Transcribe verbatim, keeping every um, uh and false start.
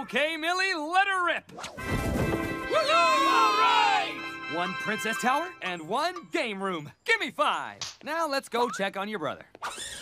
Okay, Millie, let her rip. Woo-hoo! All right! One princess tower and one game room. Give me five. Now let's go check on your brother.